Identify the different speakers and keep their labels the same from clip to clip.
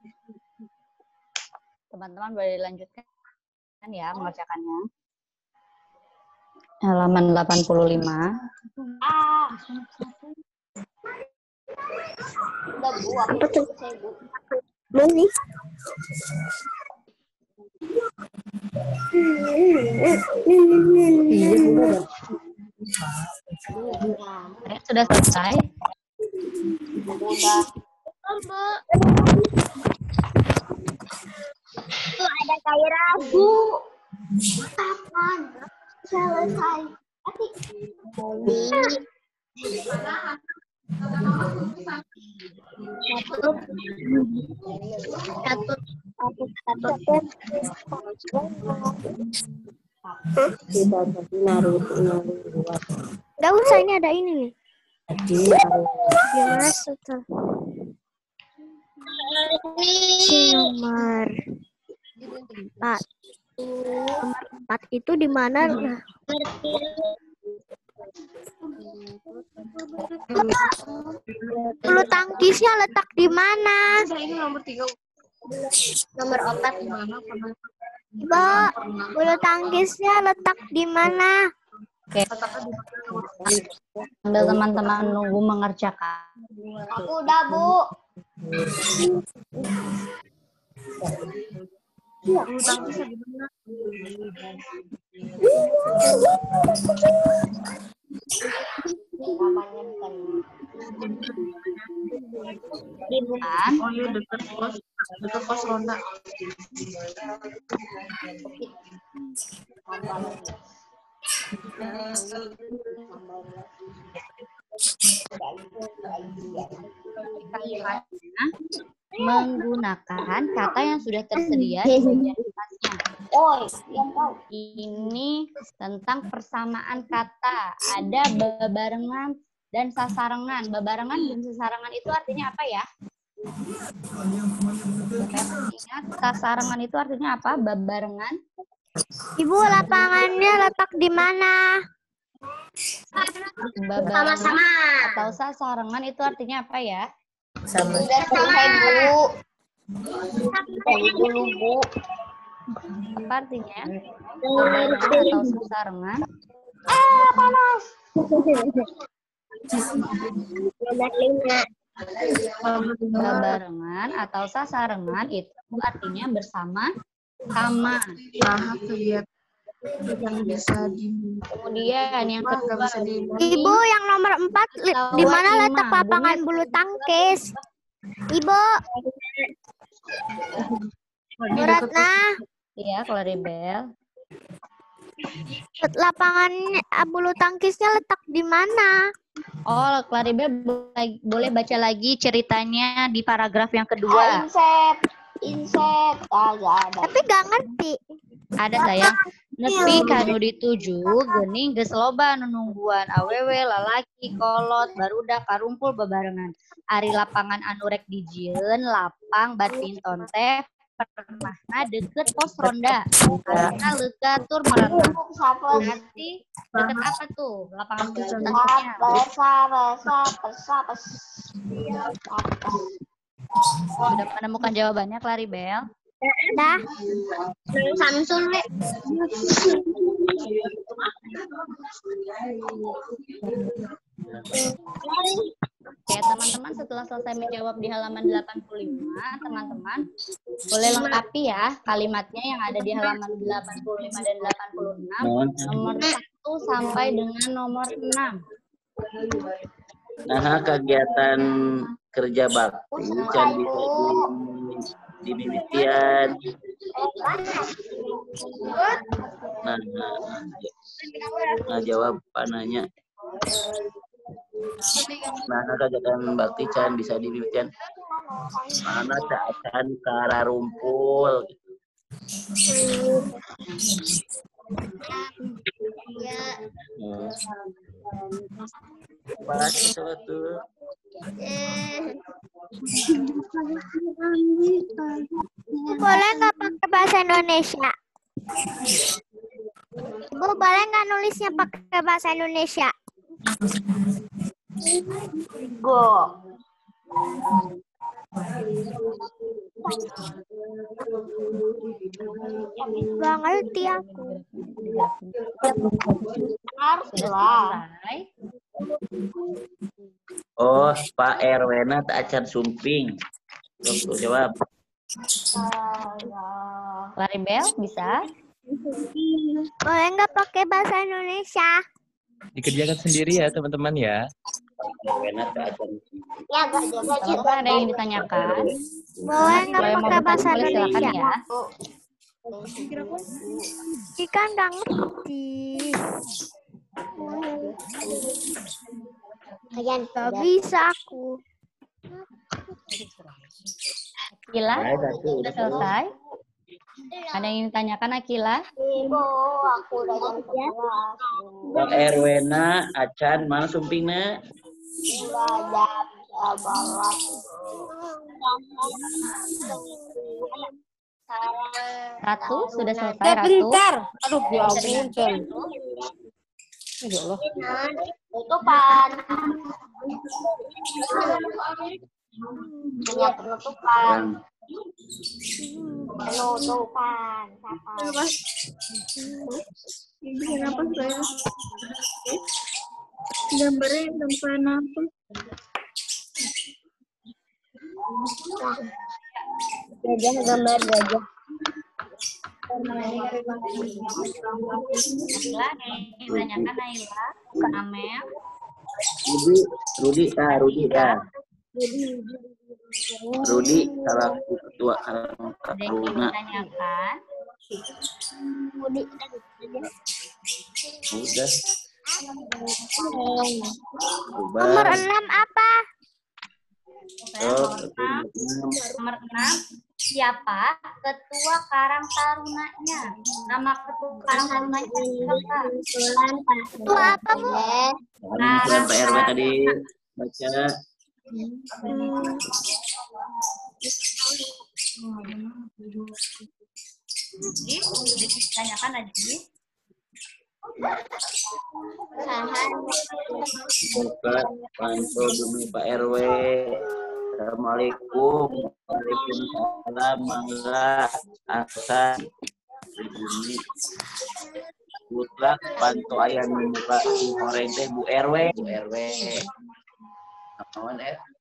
Speaker 1: Teman-teman boleh dilanjutkan ya mengerjakannya. Halaman 85.
Speaker 2: Udah Bu, apa tuh? Belum nih.
Speaker 1: Sudah selesai?
Speaker 2: Udah. Tuh ada cairan Bu. Kapan selesai? Nggak usah, ini ada ini nih. Gimana tuh? Nomor 4. Nomor 4 itu di mana? Bulu tangkisnya letak di mana?
Speaker 3: Ini nomor 3.
Speaker 2: Nomor 4. Ibu, bulu tangkisnya letak di mana?
Speaker 1: Oke. Sambil teman-teman nunggu mengerjakan.
Speaker 2: Aku udah, Bu.
Speaker 3: Bulu tangkisnya di mana?
Speaker 2: Namanya bukan.
Speaker 3: Oh iya, dekat pos ronda.
Speaker 1: Kalimatnya menggunakan kata yang sudah tersedia di bagian atasnya.
Speaker 2: Oh, yang tahu.
Speaker 1: Ini tentang persamaan kata. Ada bebarengan dan sasarengan. Bebarengan dan sasarengan itu artinya apa ya? Ingat, sasarengan itu artinya apa? Bebarengan.
Speaker 2: Ibu, lapangannya letak di mana?
Speaker 1: Bebarengan atau sasarengan itu artinya apa ya?
Speaker 2: Sudah selesai, Bu. Dulu, Bu.
Speaker 1: Apa artinya? Bebarengan atau sasarengan?
Speaker 2: Panas.
Speaker 1: Bebarengan atau sasarengan itu artinya bersama sama.
Speaker 3: Tahap kegiatan yang bisa
Speaker 1: Kemudian yang kedua,
Speaker 2: Ibu, yang nomor 4 di mana letak lapangan bulu tangkis? Ibu. Bu Ratna.
Speaker 1: Iya, Claribel.
Speaker 2: Lapangan bulu tangkisnya letak di mana?
Speaker 1: Oh, Claribel boleh baca lagi ceritanya di paragraf yang kedua.
Speaker 2: Insep. Agak ada. Tapi gak ngerti.
Speaker 1: Ada sayang. Nepi kanu dituju geuning geus loba nu nungguan awewe lalaki kolot barudak karumpul bebarengan. Ari lapangan anu rek dijieun lapang badminton teh pernahna deket pos ronda. Karena leugatur merenang. Berarti deket apa tuh lapangan bulu tangkisnya? Sudah menemukan jawabannya, Claribel?
Speaker 2: Dah. Samsul, Le.
Speaker 1: Oke, teman-teman, setelah selesai menjawab di halaman 85, teman-teman boleh lengkapi ya kalimatnya yang ada di halaman 85 dan 86, nomor 1 sampai dengan nomor 6.
Speaker 4: Nah, kegiatan kerja bakti can bisa dimimitian. Nah, jawab pananya. Nah, kegiatan bakti can bisa dimimitian. Mana can kara rumpul. Pas sesuatu.
Speaker 2: Boleh nggak pakai bahasa Indonesia? Bu, boleh nggak nulisnya pakai bahasa Indonesia? Go. Gak ngerti aku.
Speaker 1: Harus selesai.
Speaker 4: Oh, Pak RW-na tak acan sumping. Untuk jawab.
Speaker 1: Claribel bisa?
Speaker 2: Boleh nggak pakai bahasa Indonesia?
Speaker 5: Dikerjakan sendiri ya teman-teman ya.
Speaker 4: RW-na tak acan sumping.
Speaker 1: Teman-teman ada yang ditanyakan?
Speaker 2: Boleh nggak
Speaker 1: Kalau yang mau
Speaker 2: pakai
Speaker 1: bertanya
Speaker 2: bahasa
Speaker 1: boleh silakan
Speaker 2: Indonesia?
Speaker 1: ya.
Speaker 2: Jika nggak ngerti. Gak bisa aku.
Speaker 1: Akila,
Speaker 4: Baik, satu,
Speaker 1: sudah selesai? Ada yang ditanyakan Akila?
Speaker 4: Pak RW-na acan mana sumpingna?
Speaker 1: Ratu, sudah selesai Ratu?
Speaker 6: Aduh, ya ampun, Cel. Ya Allah.
Speaker 7: Penutupan. Punya penutupan. Penutupan.
Speaker 3: Ini kenapa saya? Gambarnya gambar apa?
Speaker 7: Gajah, gambar gajah.
Speaker 1: Naila, yang ditanyakan Naila? Amel?
Speaker 4: Rudi salah ketua
Speaker 1: Ada yang
Speaker 4: Taruna.
Speaker 1: ditanyakan?
Speaker 4: Udah.
Speaker 2: Nomor 6 apa?
Speaker 1: Nomor 6. Siapa ketua Karang Tarunanya? Nama ketua Karang Tarunanya siapa?
Speaker 2: Itu apa, Bu?
Speaker 4: Kemarin Pak RW tadi baca.
Speaker 1: Ditanyakan lagi.
Speaker 4: Buka pantau bumi Pak RW. Assalamualaikum. Waalaikumsalam. Mangga asa bumi. Putra pantau ayam buka goreng teh Bu RW. Bu RW. Apaan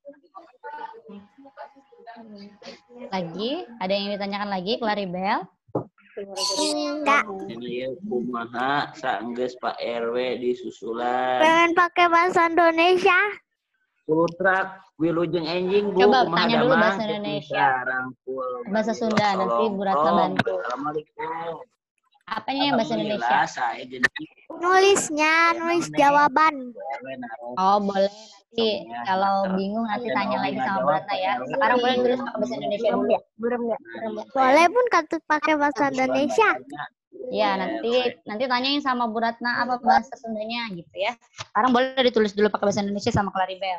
Speaker 1: Lagi, ada yang ditanyakan lagi, Claribel?
Speaker 2: Enggak.
Speaker 4: Ini ya kumaha saenggeus Pak RW disusulan.
Speaker 2: Pengen pakai bahasa Indonesia?
Speaker 4: Putra wilujeng enjing Bu.
Speaker 1: Coba
Speaker 4: kumaha
Speaker 1: tanya dulu
Speaker 4: damang?
Speaker 1: bahasa Indonesia.
Speaker 4: Rangkul.
Speaker 1: Bahasa Sunda, nanti Bu Ratna bantu.
Speaker 4: Assalamualaikum.
Speaker 1: Apanya yang bahasa Indonesia?
Speaker 4: Alhamdulillah, saya jadi
Speaker 2: Nulisnya, nulis jawaban.
Speaker 4: RW naruh.
Speaker 1: Oh, boleh. Nanti kalau bingung nanti tanya lagi sama Bu Ratna ya. Sekarang boleh tulis pakai bahasa Indonesia dulu.
Speaker 2: Boleh pun katut pakai bahasa Indonesia.
Speaker 1: Ya, nanti tanyain sama Bu Ratna apa bahasa Sundanya gitu ya. Sekarang boleh ditulis dulu pakai bahasa Indonesia sama Claribel.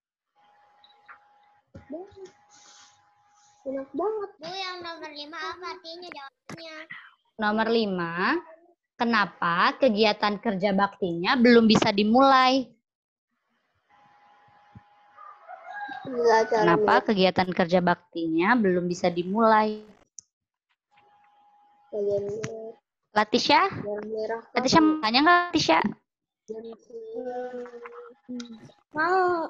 Speaker 7: Enak banget. Bu, yang nomor 5 apa artinya jawabannya?
Speaker 1: Nomor 5, kenapa kegiatan kerja baktinya belum bisa dimulai? Kenapa kegiatan kerja baktinya belum bisa dimulai? Latisha? Latisha mau tanya nggak, Latisha?
Speaker 7: Mau.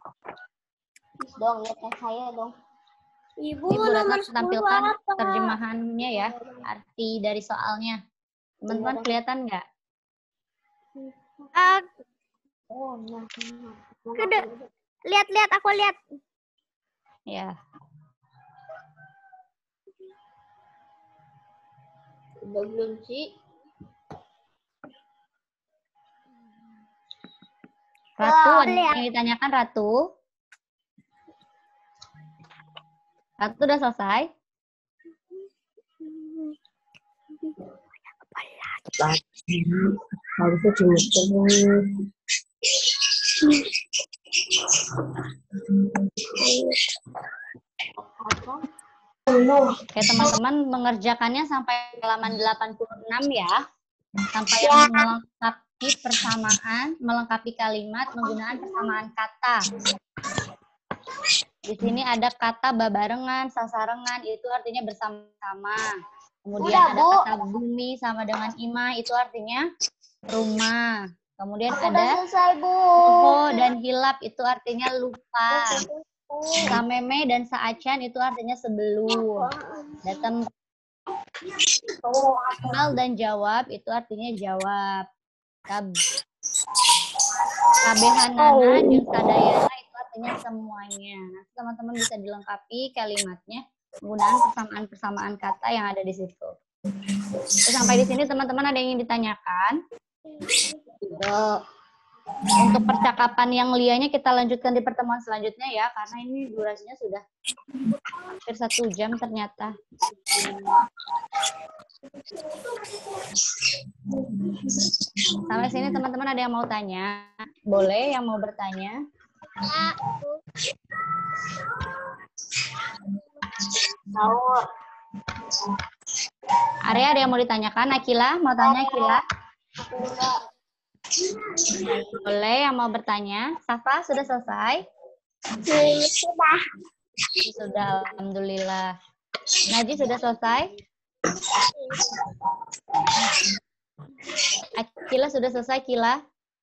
Speaker 7: Dong, lihat saya dong. Ibu,
Speaker 1: Ibu Ratna
Speaker 7: nomor 10
Speaker 1: tampilkan
Speaker 7: apa?
Speaker 1: terjemahannya ya, arti dari soalnya. Teman-teman kelihatan nggak?
Speaker 7: Oh, nah.
Speaker 2: Lihat, aku lihat.
Speaker 1: Ya.
Speaker 7: Udah belum sih?
Speaker 1: Ratu, ada
Speaker 2: lihat.
Speaker 1: yang ditanyakan Ratu? Ratu udah selesai?
Speaker 6: Harusnya cuma
Speaker 1: Oke, teman-teman mengerjakannya sampai halaman 86 ya. Sampai yang melengkapi persamaan, melengkapi kalimat menggunakan persamaan kata. Di sini ada kata babarengan, sasarengan, itu artinya bersama-sama. Kemudian ada kata bumi sama dengan imah, itu artinya rumah. Kemudian ada poho dan hilap, itu artinya lupa. Sameme dan saacan itu artinya sebelum. Datang Mal dan jawab itu artinya jawab. Kabehanana jeung sadayana itu artinya semuanya. Nanti teman-teman bisa dilengkapi kalimatnya penggunaan persamaan-persamaan kata yang ada di situ. Terus sampai di sini teman-teman ada yang ingin ditanyakan? Untuk percakapan yang lianya kita lanjutkan di pertemuan selanjutnya ya, karena ini durasinya sudah hampir 1 jam ternyata. Sampai sini teman-teman ada yang mau tanya? Boleh yang mau bertanya? Arya ada yang mau ditanyakan? Akila mau tanya Akila? Boleh yang mau bertanya? Safa sudah selesai? Sudah, alhamdulillah. Naji sudah selesai? Akila sudah selesai, Kila?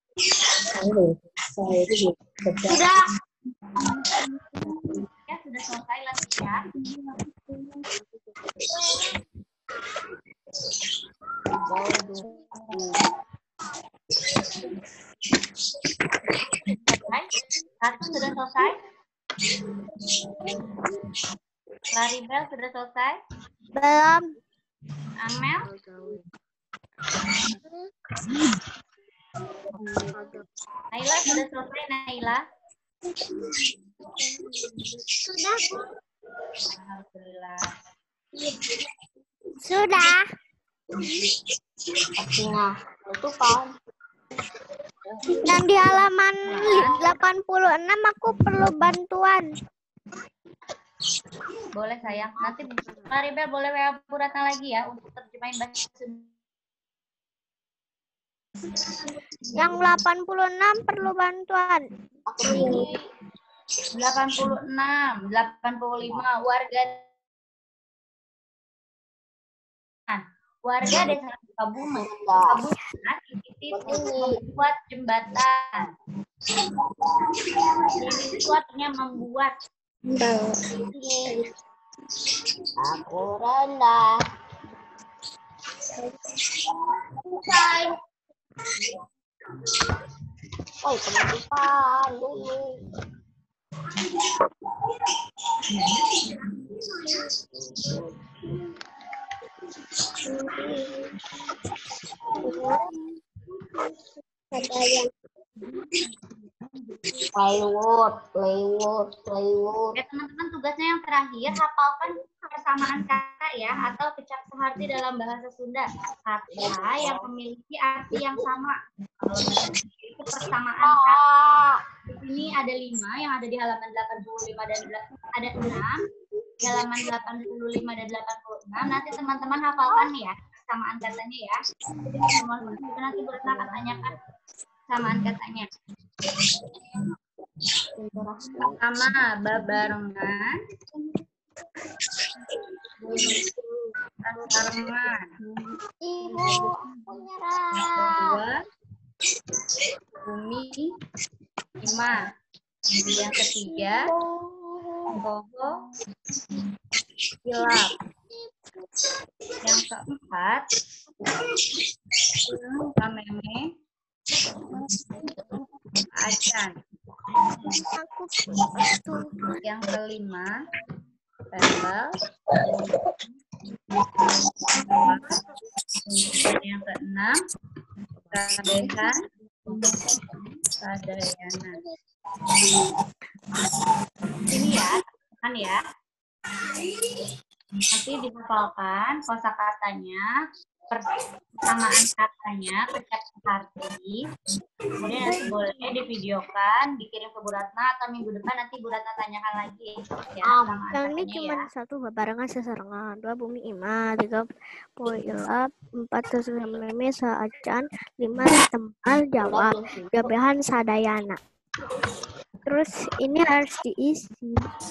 Speaker 1: Sudah. Ya, sudah selesai latihan. Satu sudah selesai? Claribel sudah selesai?
Speaker 2: Belum.
Speaker 1: Amel? Naila sudah selesai, Naila?
Speaker 2: Sudah.
Speaker 1: Alhamdulillah.
Speaker 2: Sudah.
Speaker 7: Itu kan.
Speaker 2: Dan di halaman 86 aku perlu bantuan.
Speaker 1: Boleh sayang. Nanti Claribel boleh WA Bu Ratna lagi ya untuk terjemahin bahasa Sunda.
Speaker 2: Yang 86 perlu bantuan.
Speaker 1: 86, 85 warga desa Sukabumi itu membuat jembatan. Itu artinya membuat.
Speaker 7: Aku rendah. Oh, kematian dulu. Plywood.
Speaker 1: Ya teman-teman, tugasnya yang terakhir hafalkan persamaan kata ya atau kecap seharti dalam bahasa Sunda. Kata yang memiliki arti yang sama. Itu persamaan kata. Di sini ada 5 yang ada di halaman 85 dan ada 6. Di halaman 85 dan 86. Nanti teman-teman hafalkan ya persamaan katanya ya. Nanti Bu Ratna akan tanyakan persamaan katanya. Pertama, babarengan. Sasarengan. Kedua, bumi, imah. Yang ketiga, poho, hilap. Yang keempat, kameme, acan. Yang kelima, verbal. Yang keenam, kabehan, sadayana. Ini ya, kan ya. Nanti dihafalkan kosakatanya, persamaan katanya, kecap seharti. Kemudian nanti boleh divideokan, dikirim ke Bu Ratna atau minggu depan nanti Bu Ratna tanyakan lagi. Ya,
Speaker 2: Yang ini cuma ya. 1 babarengan sasarengan, 2 bumi imah, 3 poilap, 4 sesememe saacan, 5 temal jawab, jabehan sadayana. Terus ini harus diisi.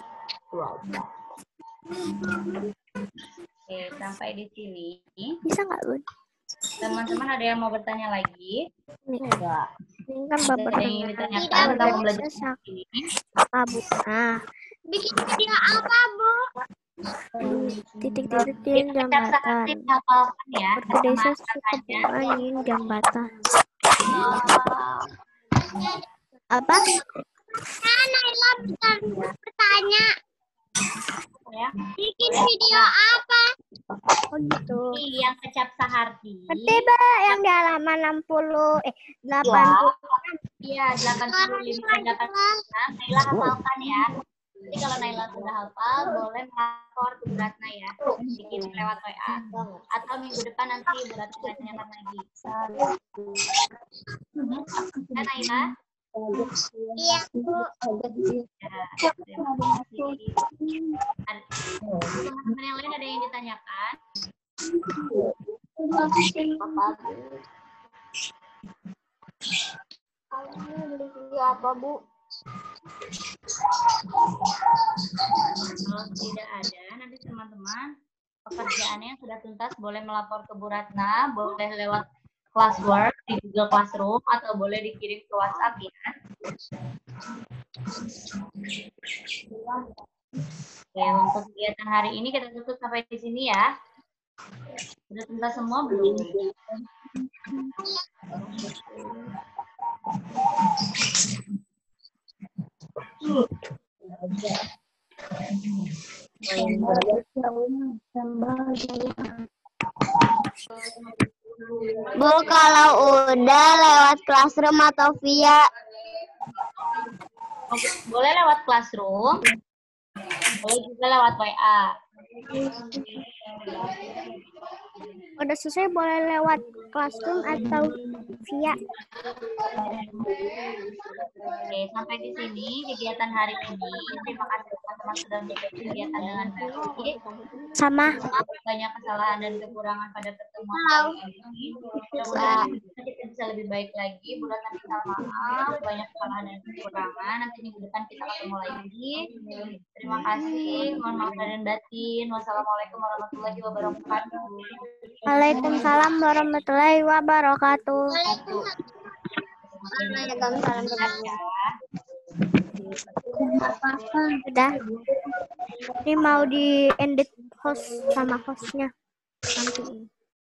Speaker 1: Oke, sampai di sini.
Speaker 2: Bisa nggak, Bun?
Speaker 1: Teman-teman ada yang mau bertanya lagi?
Speaker 2: Nih. Ini kan
Speaker 1: Ada yang ingin ditanyakan
Speaker 2: Udah
Speaker 1: tentang belajar
Speaker 2: bisa
Speaker 1: ini?
Speaker 2: apa, Bu? Nah,
Speaker 7: Bikin video apa, Bu?
Speaker 2: titik-titikin
Speaker 1: Itu kecap
Speaker 2: jambatan.
Speaker 1: sehati hafalkan ya.
Speaker 2: Warga desa
Speaker 1: Sama
Speaker 2: suka
Speaker 1: kakaknya.
Speaker 2: bermain jambatan. Apa?
Speaker 7: Naila bertanya.
Speaker 1: Ya.
Speaker 7: Bikin video apa?
Speaker 2: Oh gitu.
Speaker 1: Ini yang kecap saharti.
Speaker 2: Ngerti, Mbak, yang di halaman 60, 80.
Speaker 1: Iya, 85 Naila hafalkan ya. Jadi kalau Naila sudah hafal, boleh melapor ke Bu Ratna ya. Bikin lewat WA. Atau minggu depan nanti Bu Ratna tanyakan lagi. Ya, Naila?
Speaker 7: Iya, Bu.
Speaker 1: Ya, terima kasih. Teman-teman yang lain ada yang ditanyakan?
Speaker 7: Apa, Bu?
Speaker 1: Kalau tidak ada, nanti teman-teman pekerjaannya yang sudah tuntas boleh melapor ke Bu Ratna, boleh lewat Classwork di Google Classroom atau boleh dikirim ke WhatsApp ya. Oke, untuk kegiatan hari ini kita tutup sampai di sini ya. Sudah tuntas semua belum?
Speaker 7: Bu, kalau udah lewat Classroom atau via
Speaker 1: Boleh lewat Classroom, boleh juga lewat WA.
Speaker 2: Udah selesai boleh lewat Classroom atau via.
Speaker 1: Oke, sampai di sini kegiatan hari ini. Terima kasih teman-teman sudah mengikuti kegiatan dengan baik.
Speaker 2: Sama.
Speaker 1: Maaf banyak kesalahan dan kekurangan pada pertemuan kali ini. Mudah-mudahan kita bisa lebih baik lagi. Bu Ratna minta maaf banyak kesalahan dan kekurangan. Nanti minggu depan kita ketemu lagi. Terima kasih. Mohon maaf lahir dan batin. Wassalamualaikum warahmatullahi wabarakatuh.
Speaker 2: Waalaikumsalam warahmatullahi wabarakatuh.
Speaker 7: Waalaikumsalam.
Speaker 2: Udah. Ini mau di edit host sama hostnya. Nanti.